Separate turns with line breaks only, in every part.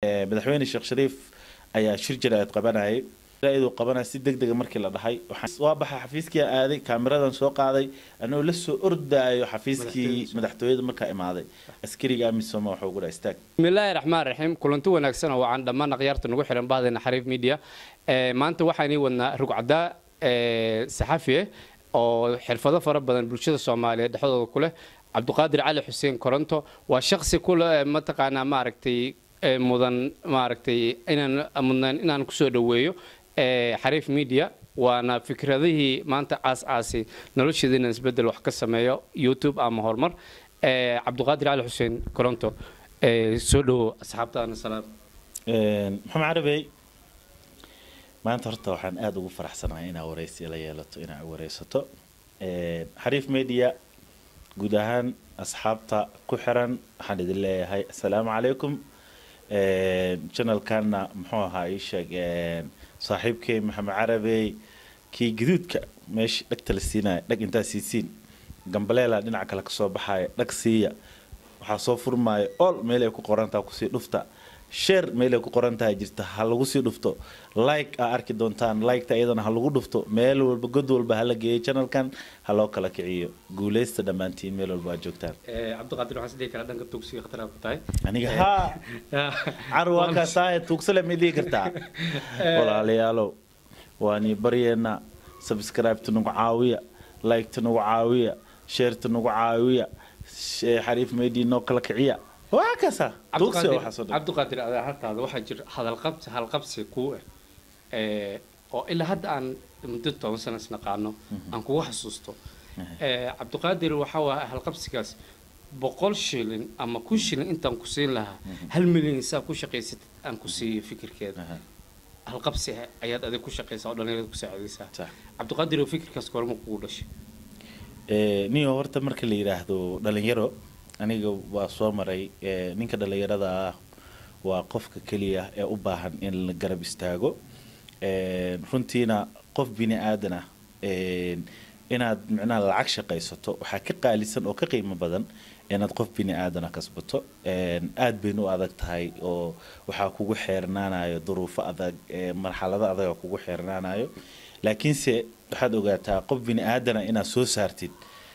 madaxweyne Sheekh Shariif ayaa shir jiraad qabanayay raayadu qabanay si degdeg markii la dhahay waxaan waa baxay xafiiskii aaday kaamiradan soo qaaday anoo la soo ordaayo xafiiskii madaxtooyada marka imaaday askariga amisooma waxa ugu istaag
bismillaahir rahmaanir rahiim kulantu wanaagsan oo aan dhammaan aqyaarta nagu xiran baadina xariif media maanta waxaan wadnaa rugcada saxafiye oo xirfado fara badan bulshada Soomaaliyeed dhexdooda ku leh Cabduqaadir Cali Xuseen Koronto waa shakhsi kula ma taqaana maaragtay mudan maaragtay inaan ku soo dhaweeyo xariif media waana fikradihii maanta aas-aasi nolosheedina isbedel wax ka sameeyo YouTube ama hormar Cabduqaadir Cali Xuseen Koronto soo dhawo asxaabtaana salaam
maxamed Carabi maanta horta waxaan aad ugu faraxsanahay inaan wareysi la yeelato inaan wareysato xariif media guud ahaan asxaabta ku xiran waxaan idin leeyahay assalaamu calaykum channel-kana muxuu ahaa ii sheeg saaxiibkay maxamed Carabi kii gaduudka meesha dhagta la siinay dhag inta siisiin gambaleela dhinaca kale ka soo baxay dhag siiya waxa soo furmaayo all meel ay ku qorantaa ku sii dhufta share meel ay ku qorantaa jirta ha lagu sii dhufto like arki doontaan like ta iyadana ha lagu dhufto meel walba god walba ha la geeyo channel-kan ha loo kala kiciyo guuleysta dhamaantiin meel walba aad joogtaan
Cabduqaadir waxaan sidii kala dhanka tugsiga khatar ku tahay
aniga ha carwa ka saay tugsale midii kartaa walaalayaalo waani baryeena subscribe to nagu caawiya like to nagu caawiya share to nagu caawiya xariif media noo kala kiciya وهكذا
Cabduqaadir adaa halkaada waxa jir hal qabsi ku oo ilaa hadda aan muddo 10 sano isnaqaano aan kugu xasuusto Cabduqaadir waxa waa hal qabsigaas 100 shilin ama 2 shilin intaan ku siin lahaa 1 milyan saa ku shaqeysat aan ku siiyo fikirkeeda hal qabsi ayaad adag ku shaqeysaa oo dhalinyarada ku saacidaysaa Cabduqaadir fikirkaas korma kugu dhashay
niyo horta marka la yiraahdo dhalinyaro aniga waa soo maray ninka dhalinyarada waa qofka kaliya ee u baahan in la garab istaago runtiina qof bini aadana inaad macnaha lacag shaqaysato waxa ka qaalisan oo ka qiimo badan inaad qof bini aadana kasbato aad baynu adag tahay oo waxa kugu xeernaanayo duruufo adag marxalado adag kugu xeernaanayo laakiin se waxaad ogaataa qof bini aadana inaad soo saartid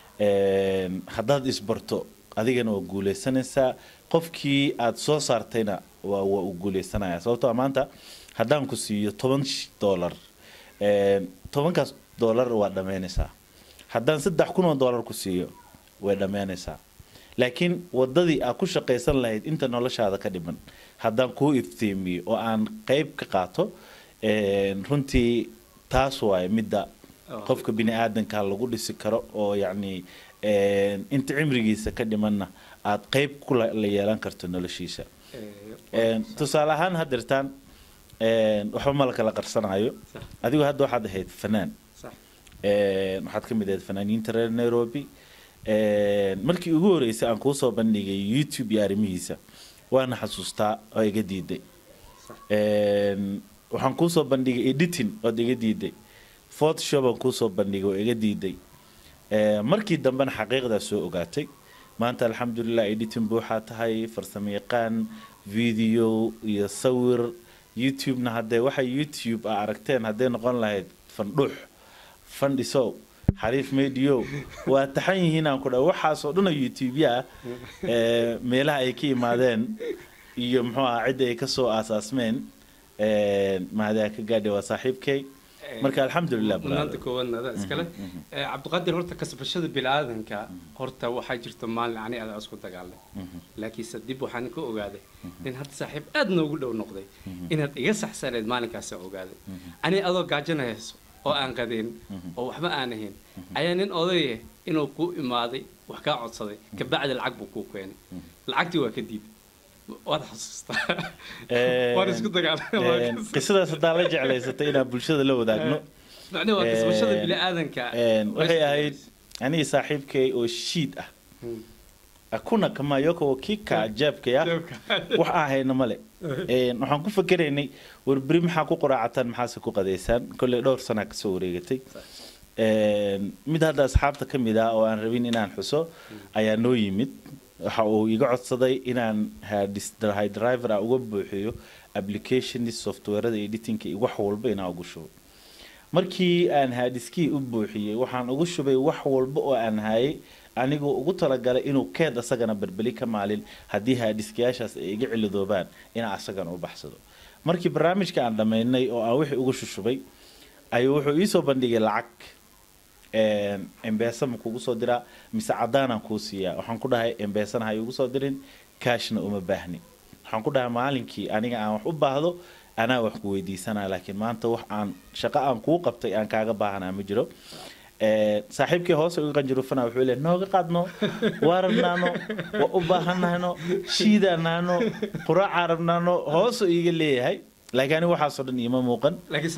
haddaad isbarto adigana waa guuleysanaysaa qofkii aad soo saartayna waa uu guuleysanaya sababtoo maanta haddaan ku siiyo $10 $10kaas waa dhameynaysaa haddaan $3,000 ku siiyo way dhameynaysaa laakiin wadadii aad ku shaqaysan lahayd inta noloshaada ka dhiman haddaan kuu iftiimiyo oo aan qayb ka qaato runtii taas waay midda qofka bini aadanka lagu dhisi karo oo yacni inta cimrigiisa ka dhimanna aad qayb ku la yeelan karto noloshiisa tusaale ahaan hadirtaan waxa ma la kala qarsanayo adigu hadda waxaad ahayd fanaan waxaad ka mid ahayd fanaaniinta reer Nairobi markii ugu horeysay aan ku soo bandhigay YouTube iyo arrimihiisa waana xasuustaa oo iga diiday waxaan ku soo bandhigay editing oo iga diiday Photoshop aan ku soo bandhigay oo iga diiday markii dambana xaqiiqda soo ogaatay maanta alxamdulillah editing buuxa tahay farsamo yaqaan video iyo sawir YouTube na hadee waxa YouTube aragteen hadee noqon lahayd fandhuux fandhiso xariif media waa taxan yihiin aan ku dhaw waxa soo dhana YouTube ya meelaha ay ka yimaadeen iyo muxuu ah cid ay ka soo asaasmeen maada ka gaadhay waa saaxiibkay marka alxamdulillah
maanta koowanada iskale Cabduqaadir horta kasbashada bilaadanka horta waxa jirta maalin ani aad isku dagaalay laakiin sadib waxaan ka ogaaday in hadda saaxiib aad noogu dhow noqday inaad iga saxsaneed maalinkaas ogaaday ani adoo gaajanayso oo aan qadeen oo waxba aan ahayn ayaa nin oday inuu ku imaaday wax ka codsaday ka bacdi lacag buu ku keenay lacagtii waa ka diiday waad xasuustaa waan isku dagaalay
qisadaas hadaa la jeclaysatay inaan bulshada la wadaagno
macnaheedu waa kasbashada bini aadanka
waxay ahayd aniga saaxiibkay oo shiid ah akuna kama yoko kika jabka ya wax ahayna male waxaan ku fakaraynay warbiri maxaa ku quraacatan maxaa ku qadeysaan kulli dhowr sano ka soo wareegatay mid hadda asxaabta kamid ah oo aan rabin inaan xuso ayaa noo yimid waxa uu iga codsaday inaan high driver uga buuxiyo application software-da editing iyo wax walba inaan ugu shubo markii aan hadiskii u buuxiyay waxaan ugu shubay wax walba oo aan hayay anigoo ugu talagalay inuu keed asagana berbeli ka maalin haddii hadiskiyaashaas ay iga cilidoobaan inaan asagana u baxsado markii barnaamijka aan dhammaynay oo aan wixii ugu shushubay ayuu wuxuu ii soo bandhigay lacag M-Pesa ma kugu soo diraa mise cadaan aan kuu siiyaa waxaan ku dhahay M-Pesana ha igu soo dirin cashna uma baahni waxaan ku dhahay maalinkii aniga aan wax u baahdo anaa wax ku weydiisanaa laakiin maanta wax aan shaqo aan kuu qabtay aan kaaga baahanaa ma jiro saaxiibkii hoose uga qanjirufana wuxuu leeyahay nooga qaadno waarabnaano waa u baahanahno shiidaanaano quraaca rabnaano hoose iiga leeyahay laakiin waxaasoo dhan iima muuqan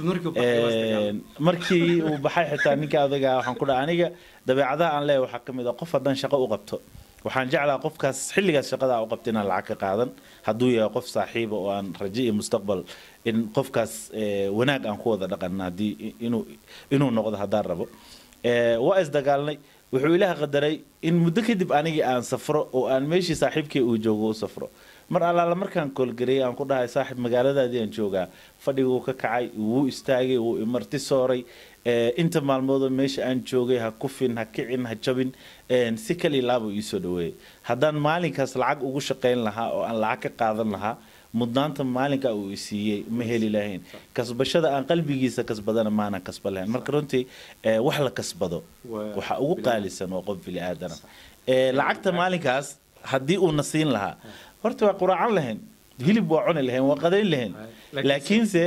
markii uu baxay xitaa ninka adaga waxaan ku dhahay aniga dabeecadaha aan leeyahay waxaa ka mid ah qof haddaan shaqo u qabto waxaan jeclaa qofkaas xilligaas shaqada u qabtay inaan lacag ka qaadan hadduu yahay qof saaxiiba oo aan rajo iyo mustaqbal in qofkaas wanaag aan ku wada dhaqan haddii inuu noqdo haddaan rabo waa isdagaalnay wuxuu ilaaha qadaray in muddo kadib anigii aan safro oo aan meeshii saaxiibkii uu joogo u safro mar allaala markaan koolgareeyay aan ku dhahay saaxiib magaaladaadii aan joogaa fadhiguu ka kacay wuu istaagay wuu imarti sooray inta maalmoodoo meesha aan joogay ha kufin ha kicin ha jabin si kali laabo ii soo dhaweeyay haddaan maalinkaas lacag ugu shaqayn lahaa oo aan lacag ka qaadan lahaa mudnaanta maalinka uu siiyay ma heli lahayn kasbashada aan qalbigiisa kasbadana maana kasba lahayn marka runtii wax la kasbado waxa ugu qaalisan waa qof bili aadana lacagta maalinkaas haddii uu nasiin lahaa horta waa quraacan lahayn hilib waa cuni lahayn waa qadayn lahayn laakiinse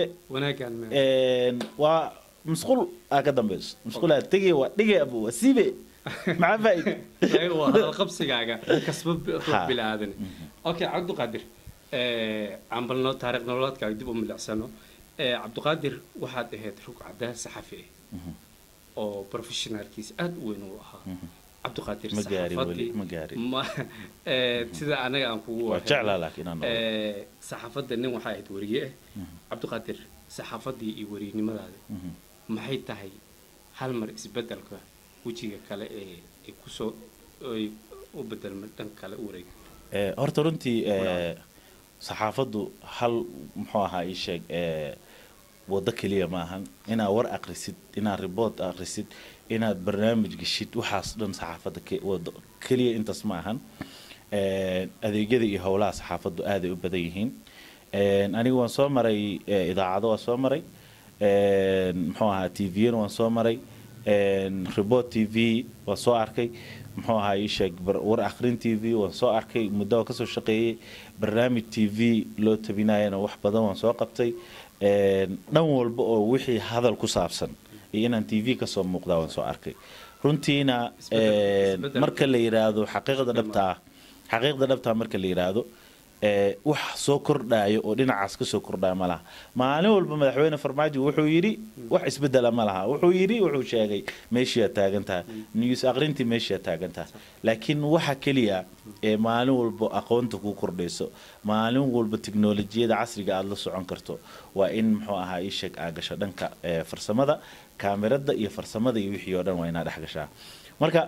waa مسقول أقدم بس مسقول تجي وتجي أبو وسيبه مع فايد
أيوة هذا القبس جاجا كسب بلا هذا أوكي عبد القادر عم بلنا تاريخ نولاد كايدب من الأحسنه عبد القادر واحد هاد روك عده صحفي أو بروفيشنال كيس أد وينوها عبد القادر
مجاري
ما تذا أنا أنكو
وجعل لكن أنا
صحافة النوم واحد وريه عبد القادر صحافة دي يوريني ماذا maxay tahay hal mar isbedelka wajiga kale ee ku soo u bedelma dhan kale u wareeg
horta runtii saxaafadu hal muxuu ahaa ii sheeg wada kaliya ma ahan inaad war akhrisid inaad report akhrisid inaad barnaamij gashid waxaas dhan saxaafada kaliya intaas ma ahan adeegyada iyo howlaha saxaafadu aad ay u badan yihiin anigu waan soo maray idaacado waan soo maray muxuu ahaa TV waan soo maray report TV waan soo arkay muxuu ahaa ii sheeg war akhrin TV waan soo arkay muddo ka soo shaqeeyay barnaamij TV loo tabinayana wax badan waan soo qabtay dhan walba oo wixii hadal ku saabsan iyo inaan TV ka soo muuqdaa waan soo arkay runtiina marka la yiraahdo xaqiiqda dhabta marka la yiraahdo wax soo kordhayo oo dhinacaas ka soo kordhayo ma laha maalin walba madaxweyne farmaajo wuxuu yiri wax isbedela ma laha wuxuu sheegay meeshii aad taagan tahay news aqrintii meeshii aad taagan tahay laakiin waxa kaliya ee maalin walba aqoonta ku kordhayso maalin walba tiknoolajiyada casriga aad la socon karto waa in muxuu ahaa ii sheeg aa gasho dhanka farsamada kaamirada iyo farsamada iyo wixii oo dhan waa inaad dhex gashaa marka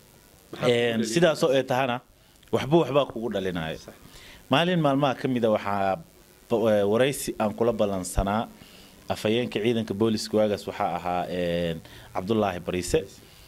sidaas oo ay tahana waxba kugu dhalinayo maalin maalmaha ka mid ah waxaa waraysi aan kula balansanaa afayeenka ciidanka booliska waagaas waxaa ahaa Cabdullaahi Bariise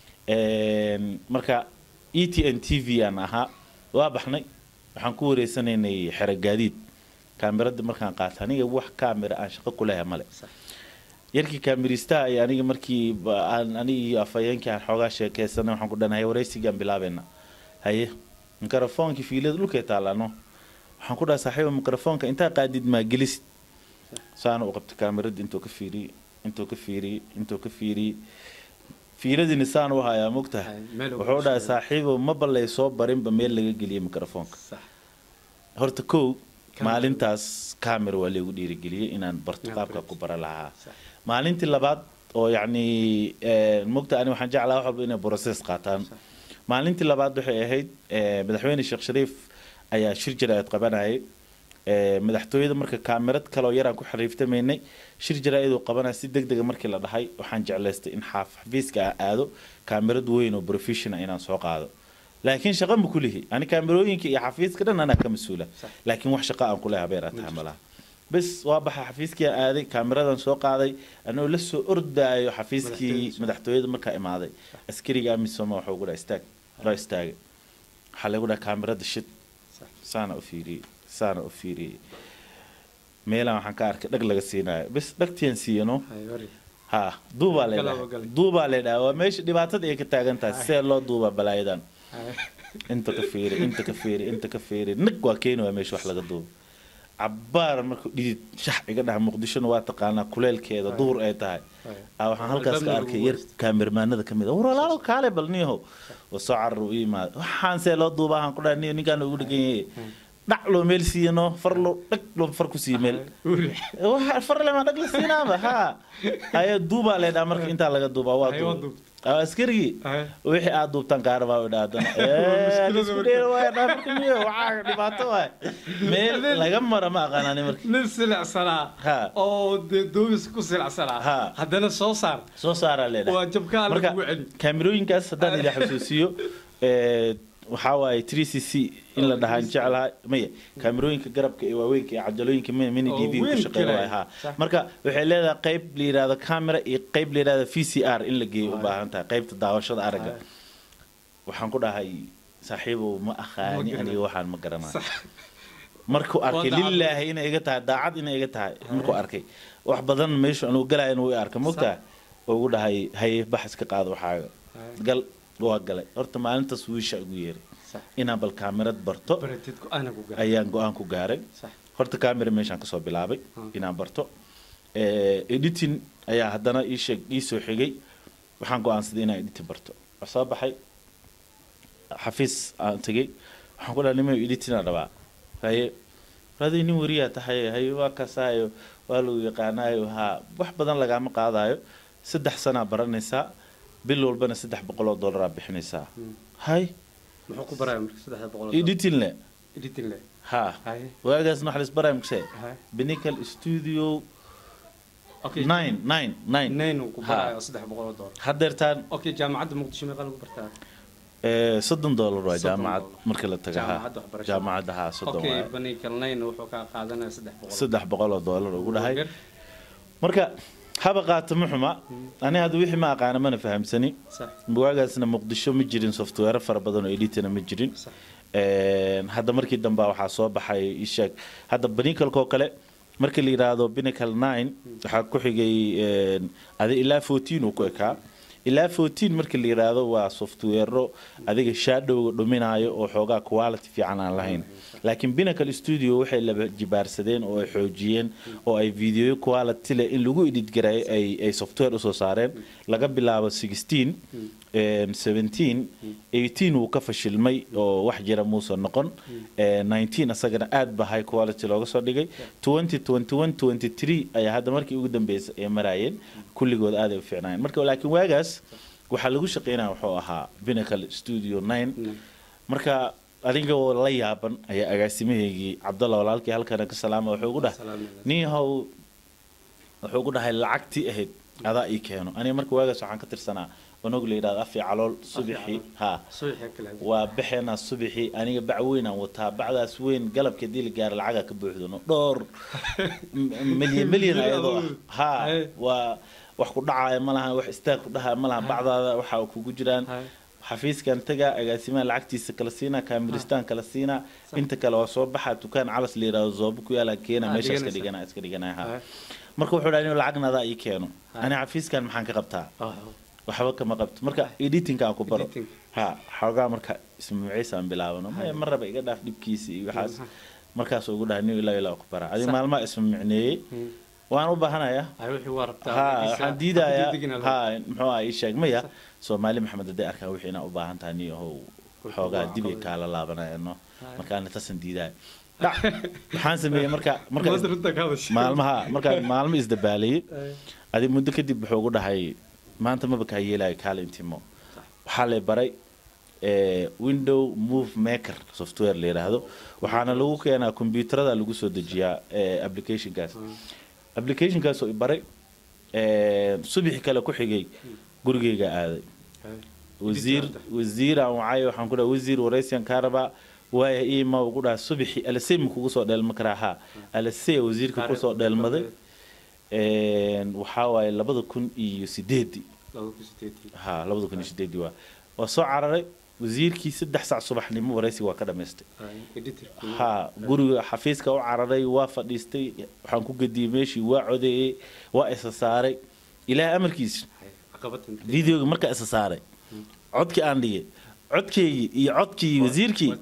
marka ETN TV aan ahaa waa baxnay waxaan ku wareysanaynay xero gaadiid kaamirada markaan qaatay aniga wax kaamira aan shaqo ku leeyahay male yarkii kaamirista ay aniga markii aniga afayeenkii aan xoogaa sheekaysanay waxaan ku dhanahay waraysigan bilaabeena haye mikrofoonki fiilada dhulka taalaano waxaan ku dhahay saaxiibo mikrofoonka inta qaadid ma gelis saan u qabtay kaamirada intuu ka fiiri fiiladina saan u hayaa mugtahay wuxuu dhahay saaxiibo ma balay soo barinba meel laga geliyo mikrofoonka horta kow maalintaas kaamira waa lagu dhiirigeliyay inaan barto qaabka ku bara lahaa maalintii labaad oo yacni mugtahay ani waxaan jeclaa wax walba inay process qaataan maalintii labaad waxay ahayd madaxweyne Sheekh Shariif ayaa shir jaraa'id qabanayay madaxtooyada marka kaamirad kale oo yaraan ku xariiftameynay shir jaraa'id oo qabanay si degdeg markii la dhahay waxaan jeclaystay in xafiiska aado kaamirad weyn oo professional inaan soo qaado laakiin shaqo ma kulihi ani kaamirooyinka iyo xafiiska dhan anaa ka mas-uula laakiin wax shaqo aan kuleha beeraa taxamalaha bas waa baxa xafiiskii aaday kaamiradan soo qaaday anoo la soo ordaayo xafiiskii madaxtooyada markaa imaaday askariga amisoma wuxuu ugu dhaha istaag loo istaagay waxaa lagu dhaha kaamirada shid saana u fiiriyey meelaan waxaan ka arkay dhag laga siinayo bas dhagtiyan siiyano ha duubaa leedhaha waa meesha dhibaatada ay ka taagan tahay see loo duubaa balaayadan inta ka fiiri nag waa keeni waa meesha wax laga duubo cabbaar markuu dhidid shax iga dhaha muqdishona waa taqaanaa kuleelkeeda duhur ay tahay waxaan halkaas ka arkay yar kaamirmaanada ka mid a war walaalo kaale bal niyahow waa soo carar u yimaada waxaan see loo duuba waxaan ku dhaha niyo ninkaan ugu dhegan yahay dhac loo meel siiyano far loo dhag loo far ku sii meel far lema dhag la siinaaba ha ayaa duubaa leedhaa marka intaa laga duubaa waa duub askarigii wixii aad duubtaan kaarabaa u dhaadana isku dheer waay dhaafka miyo waxaa dhibaato waay meel laga mara ma aqaanani marka
nin silacsanaa oo duubis ku silacsanaa haddana soo saara leedhaa waa jabkaa lagu celi
kaamirooyinkaas haddaan ila xasuusiyo waxaa waaye 3cc in la dhahaan jeclahay maya kaamirooyinka garabka ee waaweynka ee cajalooyinka mini tv ku shaqeeya waay ha marka waxay leedahay qayb la yiraahdo camera iyo qayb la yiraahdo VCR in la geeyo u baahan tahay qaybta daawashada aragga waxaan ku dhahay saaxiibow ma aqaani aniga waxaan ma garanayo markuu arkay lillaahi inay iga tahay daacad inay iga tahay markuu arkay wax badan meesha anu galay inuu arka mogtaa ugu dhahay hay baxas ka qaado waxaaga gal waa galay horta maalintaas wiisha ugu yeeray inaan bal kaamirad barto ayaan go'aan ku gaaray horta kaamira meeshaan kasoo bilaabay inaan barto editing ayaa haddana ii soo xigay waxaan go'aansaday inaan editing barto waxaa soo baxay xafiis aan tegey waxaan ku dhahay nimayo editing aan rabaa haye raadii nin wariyaa tahay haye waa kasaayo waa lagu yaqaanaayo haa wax badan lagaama qaadayo 3 sanaa baranaysaa bil walbana $300 bixinaysaa hay
muxuu ku barayaa marka $300
editing le ha waagaas wax la isbarayo maxay Pinnacle Studio
okay 9 ku barayaa $300
hadeertaan
okay jaamacadda muqdisho meeqa lagu bartaa
$30 waa jaamacad marka la tago jaamacadda ha $30
okay Pinnacle 9 wuxuu ka qaadanayaa
$300 ugu dhahay marka haba qaata muxuma ani hada wixii ma aqaan ma fahamsani buugaasna muqdisho ma jirin software fara badan oo editor ma jirin hada markii dambe waxa soo baxay ishaag hada Pinnacle ko kale markii la yiraahdo Pinnacle 9 waxa ku xigay adi ilaa 14 uu ku ekaa ilaa 14 markii la yiraahdo waa software adiga shadow dhuminayo oo xoogaa quality fiican aan lahayn laakiin Pinnacle Studio waxay la jibaarsadeen oo ay xoojiyeen oo ay video quality leh in lagu edit garay ay software u soo saareen laga bilaabo 16 17 18 uu ka fashilmay oo wax jira muusa noqon 19 asagana aad ba high quality looga soo dhigay 20 21 23 ayaa hadda markii ugu dambeysay ay maraayeen kulligood aad ay u fiicnaayeen marka laakiin waagaas waxa lagu shaqeynaa wuxuu ahaa Pinnacle Studio 9 marka adiga oo la yaaban ayaa agaasimaheygii Cabdalla walaalkii halkan ka salaama wuxuu ugu dhahay niyahow wuxuu ugu dhahay lacagtii ahayd adaa ii keeno aniga marka waagaas waxaan ka tirsanaa onog la yiraahdo afi calool subaxii ha waa bixina subaxii aniga bac weyn aan wataa bacdaas weyn galabka dil gaar lacaga ka buuxdano dhowr milyan ayadoo ha waa wax ku dhacay malaha wax istaag ku dhahay malaha bacdaada waxa kugu jiraan xafiiskan taga agaasimaha lacagtiisa kala siina kaamiristaan kala siina inta kale waa soo baxa dukaan calas la yiraahdo zoobo ku yaala keena meesha iska dhiganaa ha marka wuxuu dhahay inuu lacagnaada ii keeno ani xafiiskan maxaan ka qabtaa waxba kama qabto marka editing aan ku baro ha xoogaa marka ismaaciisa aan bilaabano ma raba iga dhaaf dhibkiisa iyo waxaas markaas ugu dhahay ilaa ku bara adi maalma ismaacineeyay waan u baahanayaa waxaan diidayaa muxuu ahaa ii sheeg maya Soomaali Maxamed hadday arkaan wixii inaan u baahan tahay niyahow xoogaa dib ay kaala laabanayno markaan tasan diidaay waxaan sameeyay marka maalmo isdabaaliyay adi muddo kadib wuxuu ugu dhahay maanta ma baka yeelay kaale intimo waxa la baray window move maker software la yiraahdo waxaana lagu keenaa kombiyuutarada lagu soo dejiyaa application kaas oo baray subax kale ku xigay gurigeyga aaday wasiir aan wacay waxaan ku dhahay wasiir waraysiyan ka rabaa waaya iima ugu dhahay subaxii alasey ma kugu soo dheelma karaa haa alasey wasiirka ku soo dheelmaday waxaa waaye 2008 ها لابد كن شديد waa soo cararay wasiirkii 3 saac subaxnimo waraysi waa ka dhameystay ha guriga xafiiska u cararay waa fadhiistay waxaan ku gadiyay meeshii waa codeeyay waa isa saaray ilaa amarkiisa videoga marka isa saaray codkii aan dhigay codkii iyo codkii wasiirkii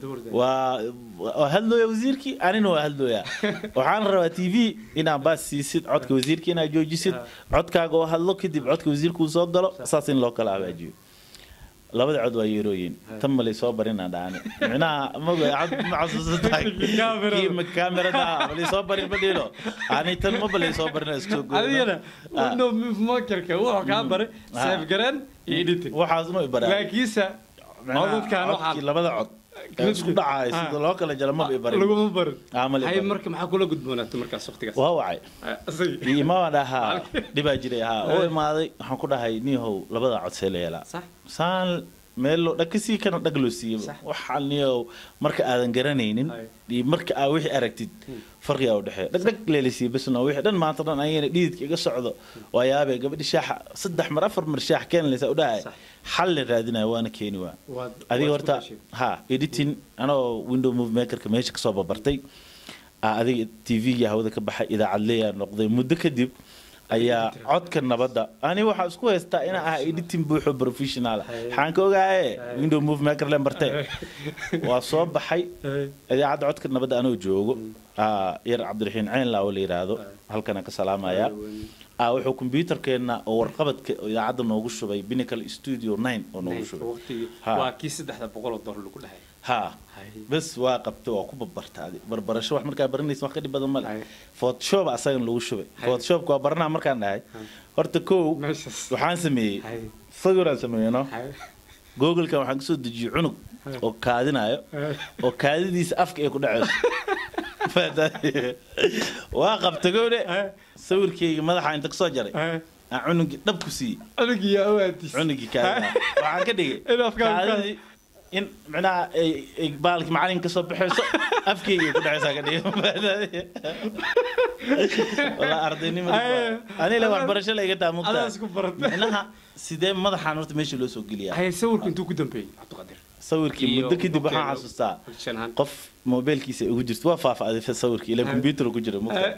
waa hadlooya wasiirkii anina waa hadlooya waxaan rabaa TV inaan baas siisid codka wasiirkii inaa joojisid codkaaga oo hadlo kadib codka wasiirku soo galo saas in loo kala abaajiyo labada cod waa yeerooyin tan ma lay soo barin aan dhaani macnaha ma xasuusatay kiima kaamirada ma lay soo barin badilo ani tan ma lay soo barin isku go'ay
adigana no makerka wuxuu ka baray save garan editing
waxaas noo ibaraa
laakiinse codadkan waxaa
labada cod isku dhacay sida loo kala jala ma ibarin
lagu barin hay marka maxaa kula gudboonaatay markaas waqtigaas
waa wacay ima wadaha dibaa jiray ha oo imaaday waxaan ku dhahay niihow labada cod seeleela saan meelo dhakasi kana dhaglo siiyo waxaan niyow marka aadan garanaynin marka aad wixii aragtid farqiga u dhaxay dhag leelisi basna wixii dhan maanta dhan ayayna dhiidka iga socdo waa yaabay gabadhi shaax 3 mar 4 mar shaax keen leesa u dhahay xal raadinay waana keeni waa adiga horta ha editing anoo window move maker ka meesha ka soo babartay adiga TV ga hawada ka baxay idaacad leeyahay noqday muddo kadib ayaa codka nabadda ani waxa isku haystaa in ah editing buuxo professional waxaan ka ogahay window move maker leen bartay waa soo baxay idaacad codka nabadda anoo joogo yar Cabdiraxiin Ceen la wali yiraahdo halkan ka salaamaya wuxuu computerkeena oo warqabadka idaacadda noogu shubay Pinnacle Studio 9 oo noogu shubay
waa kii $300 lagu dhahay
ها بس واقبته وكوب برتادي بربرشة واحد مركب برنيس ما خدي بدل مال فوتوشوب أصلاً لو شوي فوتوشوب كوا برنا مركان هاي هرتكو وحان سمي صغير سمي أنا جوجل كم حنقصد تجي عنق وكادنا وكادي ديس أفك يكون عز واقبته كونه صور كي ماذا حين تقصد جري عنق نبكسي
عنق يا أواتي
عنق كذا وعن كده إن معناه بالك معلم كسب بحسه أفكي كده عساك دي والله أرضيني أنا لو أعبرش لا يقطع مقطع معناها سيدي ما ضح نورت ماشي لو سوق ليا
هاي صور كنتو قدام بي أعتقد
صور كي مدة كده بحا حسوسا قف موبايل كيس وجرت وافاف هذا في صور كي لا كمبيوتر وجر مقطع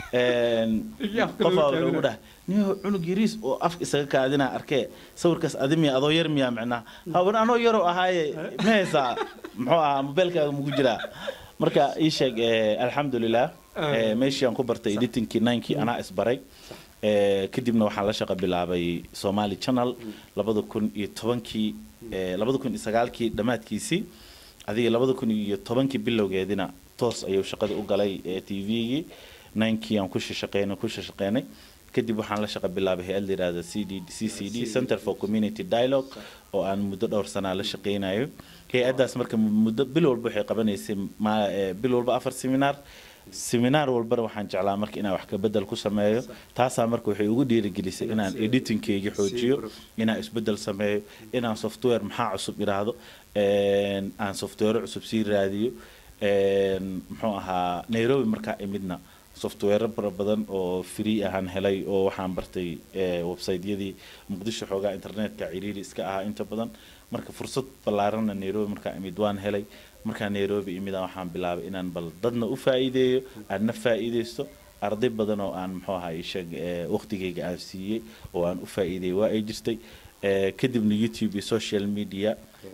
قف وده نيو عنق يريس أو أفك سكك هذينا أركي صور كاس أدمي أضو يرمي معناه هاون أنا يرو هاي مهسا محوا موبايل كا موجرة مركا إيشك الحمد لله ماشي أنكو برتي إديتين كي ناينكي أنا إسبري كديمنا waxaan la shaqo bilaabay Somali Channel 2010kii 2009kii dhamaadkiisii adiga 2010kii bilowgeedina toos ayuu shaqada u galay TV-gi 9kii aan ku shaqeynay kadib waxaan la shaqo bilaabay hay'ad yiraahdo CCD Center for Community Dialogue oo aan muddo dhowr sano la shaqeynayo hay'adaas marka muddo bil walba waxay qabanaysay bil walba 4 seminar walbana waxaan jeclaa marka inaan wax ka bedel ku sameeyo taasa marka waxay ugu dhiirigelisay inaan editing-keyga xoojiyo inaan isbedel sameeyo inaan software maxaa cusub iraahdo aan software cusub sii raadiyo muxuu ahaa Nairobi marka imidna software badan oo free ahaan helay oo waxaan bartay website-yadii Muqdisho xoogaa internetka ciriiri iska ahaa inta badan marka fursad ballaaran Nairobi marka imid waan helay markaan Nairobi imida waxaan bilaabay inaan bal dadna u faa'iideeyo aan faa'iideysto arday badan oo aan muxuu ahaa ishag waqtigeyga aan siiyay oo aan u faa'iideeyay waa ay jirtay kadibna YouTube iyo social media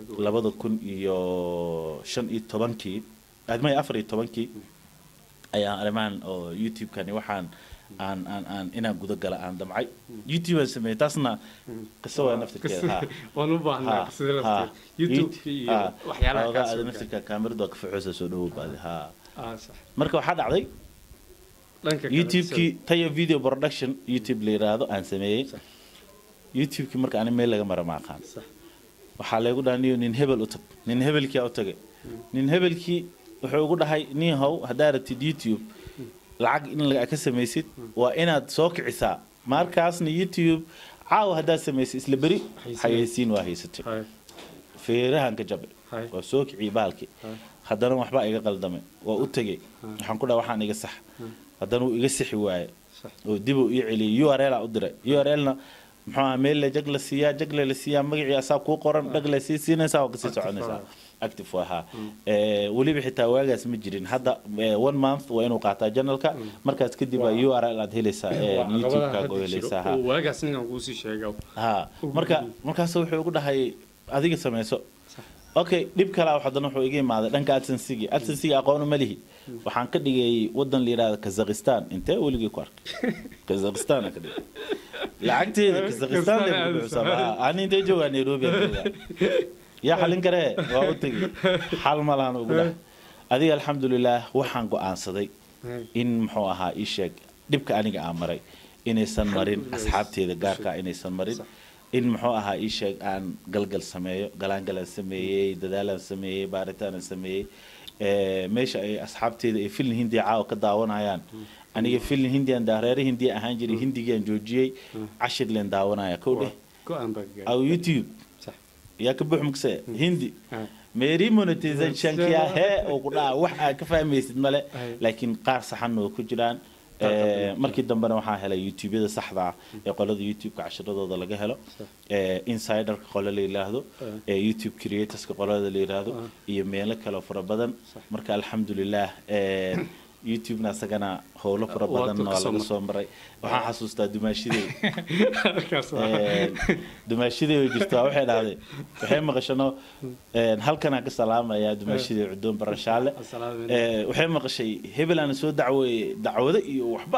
2015kii admay 14kii ayaan arimaan oo YouTube kani waxaan aan inaan guda gala aan damcay YouTube aan sameeyay taasna qiso waa naftirkeeda ha
waan u baahnaa qisada YouTube iyo waxyaalaha ka soo
naftirka kaamirada ka fuxuusa soo dhaw baad ha
sax
marka waxa dhacday YouTube ki tayo video production YouTube leeraado aan sameeyay YouTube ki marka aan meel laga mara ma aqaan waxa la igu dhaaniyo nin hebel u tag nin hebelkii u tagay nin hebelkii wuxuu ugu dhahay nin haw hadaa rabtid YouTube lacag in laga ka sameeysid waa inaad soo kicisaa markaasna YouTube caaw hadaa sameeysid isla bari xayeysiin waa haysatay feerahan ka jabay waa soo kicii baalki haddana waxba iga qaldamay waa u tagay waxaan ku dhahay waxaan iga sax haddana uu iga sixi waaye oo dib uu ii celiyay URL u diray URL-na muxuu ahaa meel la jag la siiyaa magacii asaab ku qoran dhag la siinaysaa oo ka sii soconaysaa active waha waliba xitaa waagaas ma jirin hadda 1 month waa inuu qaataa channelka markaas kadib URL aad helaysaa YouTube-ka oo helaysaa
waagaas ninkan ku sii sheegay
markaas wuxuu ugu dhahay adiga sameeyso okay dib kala waxaadna wuxuu iga imaaday dhanka AdSense aqoon ma lihi waxaan ka dhigay wadan la yiraahdo Kazakhstan intee weligii ku arkay Kazakhstan ka dhigay lacagteeda Kazakhstan leeyahay sabaa aan intee joogaa Nairobi يا حلين كره وأوتي حال مالان وقوله أدي الحمد لله وحن قان صدي إن محوها إيشك دبك أنا كأمري إن سنمرين أصحاب تيجي جاركا إن سنمرين إن محوها إيشك عن قلقل سمية قلان سمية ددال سمية بارتان سمية مش أصحاب تيجي في الهندي عاو كداون عيان أنا في الهندي عند دهري هندي أهانجري هندي جن جوجي 10 لين داون عيا كوله أو يوتيوب يا كبح مكسة هندي ميري مونتيزيشن كيا هي وقرا وح كفاية ميسد ملا لكن قار صحنه كجران مركي دمبنا وحنا هلا يوتيوب هذا صحضة يقول هذا يوتيوب كعشرة ضد لقى هلا إنسايدر قال لي هذا يوتيوب كرييترز قال هذا اللي هذا يميلك هلا فرا بدن مركي الحمد لله يوتيوب ناس كنا هولا فرا بدن ولا قصوم بري وحنا حسوستا دمشيدي وجستوا واحد هذا وحين ما قشنا هل كان كسلام يا دمشيدي عدون برشالة وحين ما قشي هبل أنا سو دعوة وحبا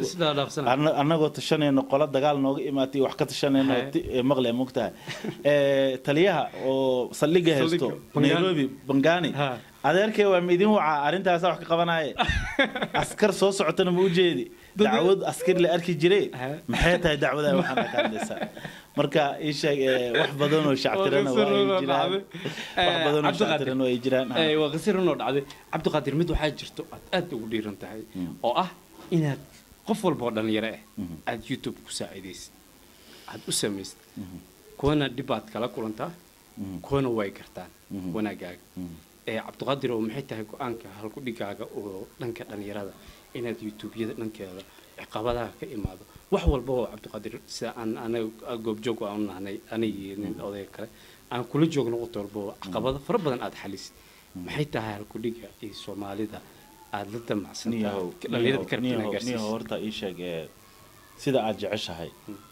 أنا قلت الشنة إنه قلت دجال نوع إماتي وحكت الشنة إنه مغلى مقتها تليها وصليجه هستو نيروبي بنغاني هذا كي وميدين وعارنت هسا وحكي قبناي أسكر صوص عتنا موجودي دعوة أسكر لأركي جري محيطها دعوة وحنا كان لسه مركا إيش وحبضون وشعترنا ويجران وحبضون وشعترنا ويجران
وغسر النور عادي عبد القادر مدو حاجة جرتو أد ودير أنت هاي أو إن قفل بودن يراه على يوتيوب كساعديس عاد أسميست كونا دبات كلا كلنتا كونا وايكرتان كونا جاك عبد القادر ومحيطها كأنك هالكودي جاكا ودنك دنيرada inaad youtube-yada dhankeeda caqabadaha ka imaado wax walba oo Cabdiqaadir sida aan goob joog aan nahnay aniga nin oday kale aan kula joogno qoto walba caqabado fara badan aad xalis maxay tahay halku dhiga ee Soomaalida aad la damacsantahay dhalinyarada kartina gaarsiis
horta ii sheeg sida aad jeceshahay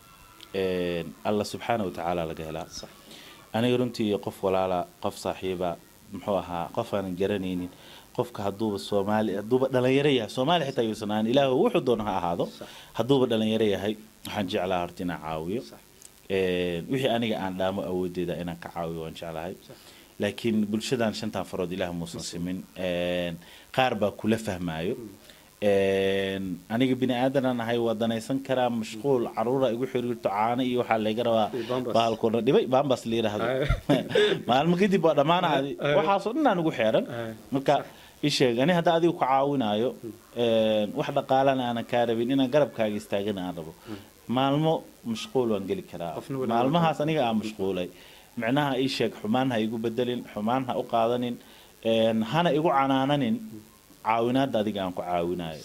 Allah subhanahu wa ta'ala laga helaa aniga runtii qof walaala qof saaxiiba muxuu ahaa qof aan garanaynin qofka haduuba Soomaali haduuba dhalinyaro yahay Soomaali xitaa yuusanaan Ilaahu wuxuu doonaha ahaado haduuba dhalinyaro yahay waxaan jeclaa horta inaan caawiyo wixii aniga aan dhaamo awoodeeda inaan ka caawiyo waan jeclahay laakiin bulshadan shantan farood Ilaahu muusan simin qaar baa kula fahmaayo aniga bini aadan aan ahay wadanaysan karaa mashquul caruura igu xiriirto caana iyo waxa laga rabaa baalkoona dhibay baambas la yiraahdo maalmo kadib waa dhamaanaadi waxaas oo dhan ugu xeeran marka isheeg ani hadda adigu ku caawinayo wax dhaqaalana aan ka rabin inaan garabkaaga istaagana aan rabo maalmo mashquul waan gali karaa maalmahaas aniga aan mashquulay macnaha isheeg xumaan ha igu bedelin xumaan ha u qaadanin hana igu canaananin caawinaad adiga aan ku caawinayo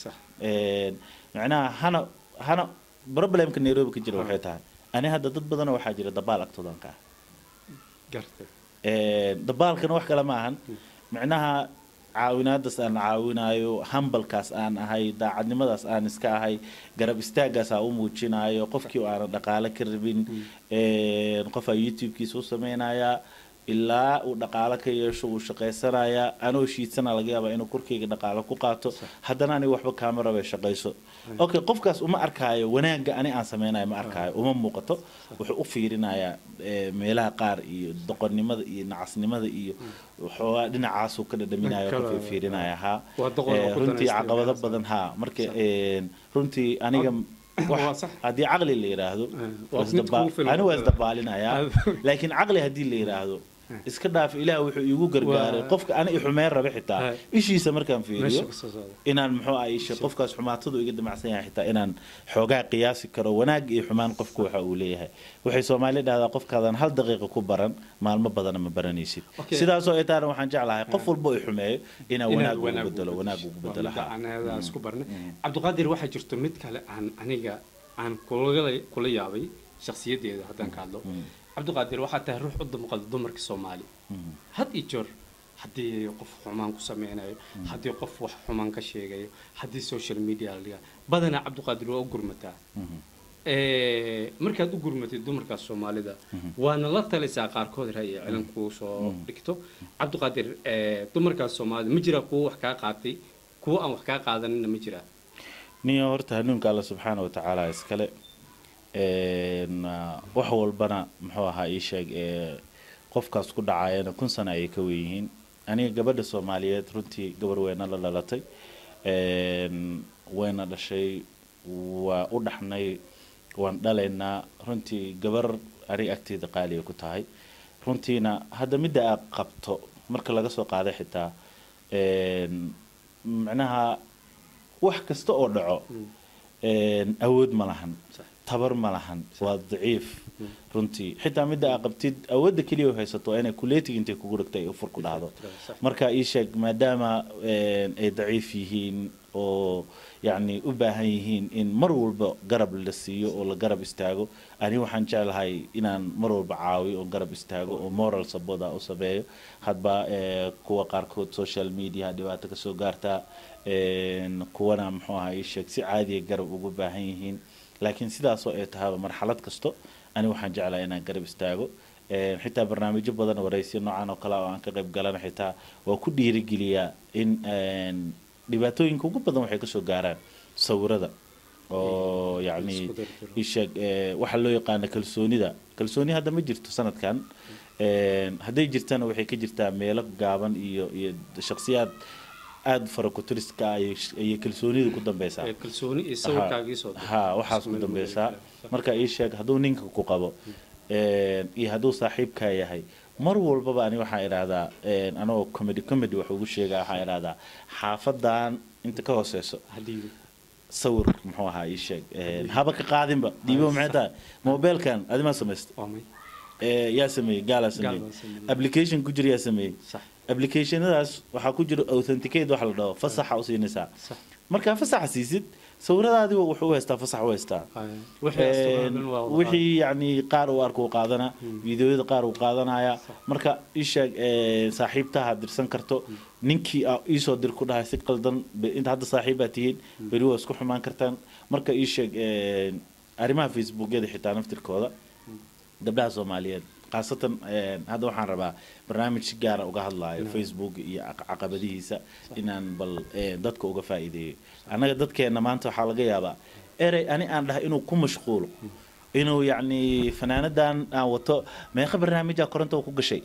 macnaha hana problemka Nairobi ka jira waxay tahay ani hadda dad badan waxa jira dabaal agtoodan ka
gartay
dabaalkana wax kala ma ahan macnaha caawinaadaas aan caawinayo humble-kaas aan ahay daacadnimadaas aan iska ahay garab istaagaas aan u muujinayo qofkii aan dhaqaale ka rabin qof ay YouTube-kiisa u sameynaya ilaa uu dhaqaale ka yeesho uu shaqaysanaya anoo shiidsana laga yaabaa inuu korkeyga dhaqaale ku qaato haddana aniga waxba kaamera bay shaqayso okay qofkaas uma arkaayo wanaaga ani aan sameynayo ma arkaayo uma muuqato wuxuu u fiirinayaa meelaha qaar iyo doqonnimada iyo nacasnimada iyo waxoogaa dhinacaas uu ka dhadhaminayo qofkii fiirinaya ha runtii caqabado badan ha marka runtii aniga haddii caqli la yiraahdo أنا وأصدق بالنا يا لكن عقلي هدي اللي يراهدو iska dhaaf ilaah wuxuu iigu gargaaray qofka ana i xumeyn raba xitaa ishiisa markaan fiiriyo inaan muxuu ah isha qofkaas xumaatadu iga damacsan yahay xitaa inaan xoogaa qiyaasi karo wanaag iyo xumaan qofku waxa uu leeyahay waxay Soomaali dhahdaa qofkaadan hal daqiiqo ku baran maalmo badan ma baranaysid sidaas oo ay tahay waxaan jeclahay qof walba oo xumeeyo inaan wanaag ugu bedelo
ana isku barnay Cabdiqaadir waxa jirto mid kale aniga aan kula yaabay shakhsiyadeeda haddaan ka hadlo Cabdiqaadir waxa tahay ruux u damqada dumarka Soomaali had iyo jeer haddii qof xumaan ku sameynayo haddii qof wax xumaan ka sheegayo haddii social media laga badana Cabdiqaadir waa u gurmataa markaad u gurmatid dumarka Soomaalida waana la talisaa qaarkood raay ciidan ku soo dhigto Cabdiqaadir dumarka Soomaalida ma jira kuwa wax ka qaatay kuwa aan wax ka qaadanina ma jira
niyo horta hanuunka Allah subhanahu wa ta'ala iskale wax walbana muxuu ahaa ii sheeg qofkaas ku dhacayna kun sano ay ka weeyeen aniga gabadha Soomaaliyeed runtii gabar weyn la dhalatay wayna dhashay waa u dhaxnay waan dhalaynaa runtii gabar ari agteeda qaaliga ku tahay runtiina hadda midda aad qabto marka laga soo qaaday xitaa macnaha wax kasta oo dhaco awood ma lahan tabar ma lahan waa daciif runtii xitaa midda aad qabtid awoodda kaliya haysato inay kuleetiga intay kugu dhigtay u fur ku dhacdo marka ii sheeg maadaama ay daciif yihiin oo يعني وباهن يهين إن مروا بقرب للسيو ولا قرب استاجو أنا وحن جعل هاي إن مروا بعاوي وقرب استاجو ومورال صبودا أو صبيه هاد با قوة قاركود سوشيال ميديا دواتك سو قارتا قوانا محوها يشك سي عادي قرب وباهن يهين لكن سيدا سوء هذا مرحلة كستو أنا وحن جعل إن قرب استاجو حتى برنامج بدن ورئيسي نوعان وكلا وان كقرب قالنا حتى وكل رجليا إن dhibaatooyinka ugu badan waxay ka soo gaaraan sawirada oo yaani isheeg waxa loo yaqaan kalsooni hadda ma jirto sanadkan haday jirtana waxay ka jirtaa meelo gaaban iyo shakhsiyaad aad farakutiriska ay kalsoonida ku dambaysaa
kalsooni iyo sawirkaagii soo
waxaas ku dambaysaa marka isheeg haduu ninka ku qabo iyo haduu saaxiibka yahay mar walba ani waxa iraahdaa anoo comedy wax ugu sheegaa waxa iraahdaa xaafadan inta ka hooseyso hadii sawir muxuu ahaa ii sheeg haba ka qaadinba diibo macda mobilkan adima sameeyst yaa sameeyay gaala sameeyay application ku jira yaa sameeyay applicationadaas waxa ku jira authenticate wax la dhaho fasaxa u siinaysaa marka fasaxa siisid sawiradaadi wuxuu haystaa fasax u haystaa wixii yani qaar uu arko qaadana fiidiyoada qaar uu qaadanaya marka isheeg saaxiibtaha dirsan karto ninkii ii soo dir ku dhahay si qaldan inta hadda saaxiibaad tihiin bari waa isku xumaan kartaan marka isheeg arrimaha facebookyada xitaa naftirkooda gabdhaha Soomaaliyeed qaasatan hadda waxaan rabaa barnaamij gaar ah uga hadlayo Facebook iyo caqabadihiisa inaan bal dadka uga faa'iideeyo anaga dadkeena maanta waxa laga yaabaa eray ani aan dhahay inuu ku mashquulo inuu yani fanaanadan aan wato meeqa barnaamij koronto ku gashay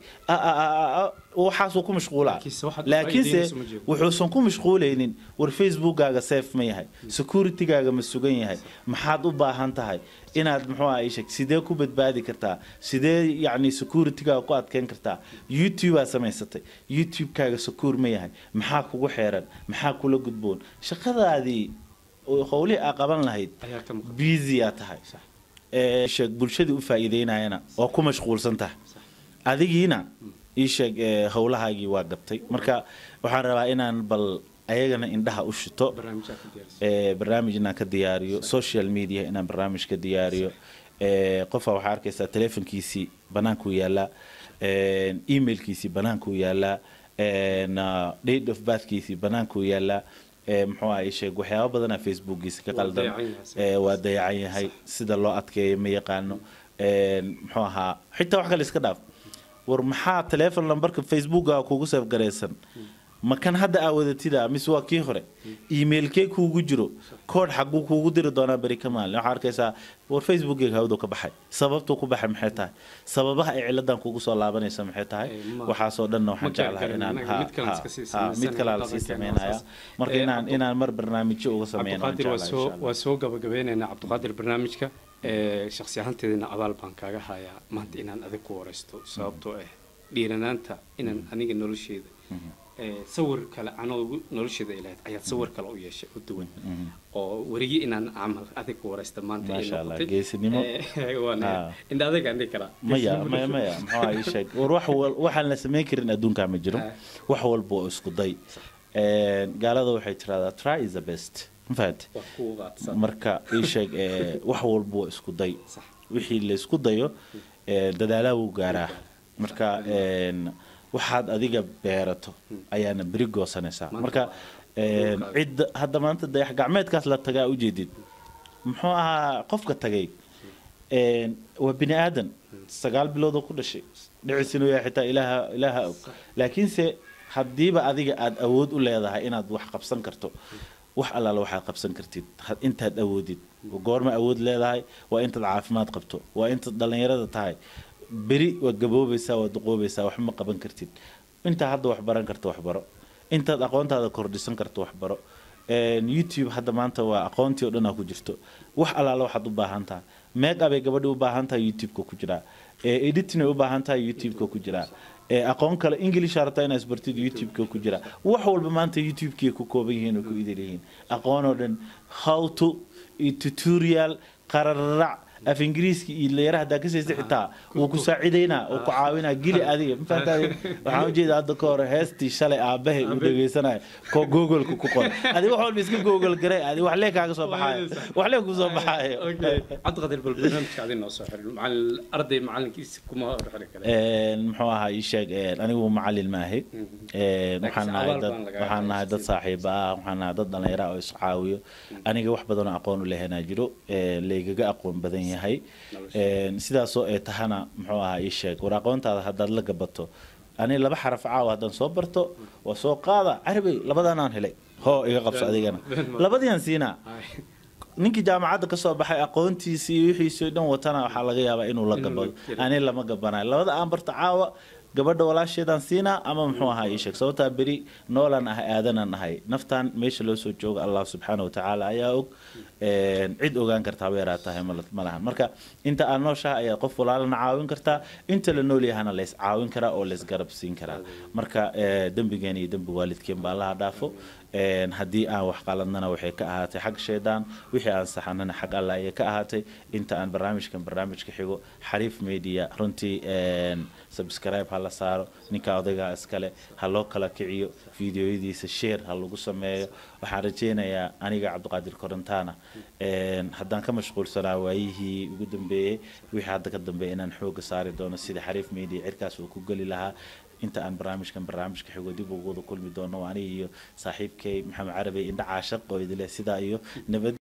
waxaas uu ku mashquulaa laakiinse wuxuu ku mashquulaynin war Facebook-gaaga safe ma yahay security-gaaga ma sugan yahay maxaad u baahan tahay inaad muxuu ahaa sheeg sidee ku badbaadi kartaa sidee yani security-gaaga ku adkeyn kartaa YouTube-aa samaysatay YouTube-kaaga secure ma yahay maxaa kugu xeeran maxaa kula gudboon shaqadaadii oo howlii aa qaban lahayd busy aa tahay sheeg bulshada u faa'iideynayana oo ku mashquulsan tahay adigiina ii sheeg howlahaagii waa gabtay marka waxaan rabaa inaan bal ayagana indhaha u shito barnaamijna ka diyaariyo social media inaan barnaamij ka diyaariyo qofka waxa arkaysaa telefonkiisii banaanku yaala emailkiisii banaanku yaala date of birthkiisii banaanku yaala muxuu ahaa sheeg waxyaabo badan Facebook-giisa ka qaldan waa dayacan yahay sida loo adkeeyo ma yaqaano muxuu ahaa xitaa wax kale iska dhaaf war maxaa telephone numberka Facebook-ga kugu save gareysan ma kan hadda aawadatida mise waa kii hore emailkee kuugu jiro kood xaquu kuugu diri doonaa bari ka maalin waxa arkaysaa war Facebook-ga hawdo ka baxay sababtu ku baxay maxay tahay sababaha ay ciladan kugu soo laabanaysa maxay tahay waxa soo dhan waxaan jeclahay inaan mid kale la sii sameeynaya marka inaan mar barnaamijyo uga sameeyno
waa soo gabagabeynayna Cabdiqaadir barnaamijka shakhsi ahaanteedina abaal baan kaaga hayaa maanta inaan adag ku wareysto sababtoo ah dhiiranaanta inaan aniga nolosheeda sawir kale anoo nolosheeda ilahayd ayaad sawir kale u yeeshay u duwan oo wariye inaan camal adig waraysta maanta
ما شاء الله geesinimo
inda adiga andi kala
maya maxaa ay sheeg war waxaan la sameyn karin adduunka ma jiro wax walba oo isku day gaalada waxay tiraahdaa try is the best fahad marka ay sheeg wax walba oo isku day wixii la isku dayo dadaalaha uu gaaraa marka waxaad adiga beerato ayaana beri goosanaysaa marka cid hadda maanta dayax gacmeedkaas la tagaa u jeedid muxuu ahaa qofka tagay waa bini aadan 9 bilood oo ku dhashay dhicisina waa xitaa ilaaha og laakiinse hadiiba adiga aad awood u leedahay inaad wax qabsan karto wax allaala waxaad qabsan kartid intaad awoodid goorma awood leedahay waa intaad caafimaad qabto waa intaad dhalinyarada tahay beri waa gaboobaysaa waa duqoobaysaa wax ma qaban kartid inta hadda wax baran karto wax baro intaad aqoontaada kordhisan karto wax baro YouTube hadda maanta waa aqoontii oo dhan ku jirto wax allaala waxaad u baahan tahay make up ay gabadhi u baahan tahay YouTube-ka ku jira editing ay u baahan tahay YouTube-ka ku jira aqoon kale English arta inaad isbartid YouTube-ka ku jira wax walba maanta YouTube-ka ku kooban yihiin oo ku idilihiin aqoon oo dhan how to tutorial qararac af ingiriiski iyo leeraha da ka siisay xitaa uu ku saacideynaa oo ku caawinaa gili adiga ma fahantaay waxaan u jeedaa hadda ka hor heestii shalay aabahay u dhageysanayo ko Google ku qor adiga wax walba iska Google garay adiga wax lee kaaga soo baxay wax lee ku soo baxay
cad qadir bal barnaamijka adin noo soo xiriir macal arday macalinkiisa kuma xiriir kale
muxuu ahaa ii sheeg anigu macallin ma ahay waxaan nahay dad saaxiib ah waxaan nahay dad dhalinyaro oo is caawiyo aniga wax badan oo aqoon u leeyahay jiro leegaga aqoon badan yahay sidaas oo ay tahana muxuu ahaa ii sheeg war aqoontaada haddaad la gabato ani laba xaraf caaw haddaan soo barto waa soo qaada carabi labadan aan helay hoo iga qabso adigana labadiyan siina ninkii jaamacadda ka soo baxay aqoontiisii iyo wixiisii dhan watana waxa laga yaabaa inuu la gabado ani lama gabanayo labada aan barto caawa gabadha walaasheedan siina ama muxuu ahaa ii sheeg sababta beri noolan ah aadanan ahay naftan meesha loo soo jooga Allah subhanahu wa ta'ala ayaa og cid ogaan kartaa weeraa tahay malahan marka inta aan nooshahay ayaa qof walaalana caawin kartaa inta la nool yahana lees caawin karaa oo lees garab siin karaa marka dambigeena iyo dambi waalidkeen baa Allah dhaafo haddii aan wax qaladnana waxay ka ahaatay xag sheedaan wixii aan saxanana xag Allah ay ka ahaatay inta aan barnaamijka xigo Xariif Media runtii subscribe hala saaro ninka odayga iskale ha loo kala kiciyo fiidiyoyadiisa share ha lagu sameeyo waxaan rajeynayaa aniga Cabdiqaadir Korontaana haddaan ka mashquulsanaa waayihii ugu dambeeyay wixii hadda ka dambeeyay inaan xooga saari doono sida Xariif Media cirkaas uu ku gali lahaa inta aan barnaamijka xigo dib ugu kulmi doono aniga iyo saaxiibkay Maxamed Carabi indha caashaq oo idile sida iyo nabad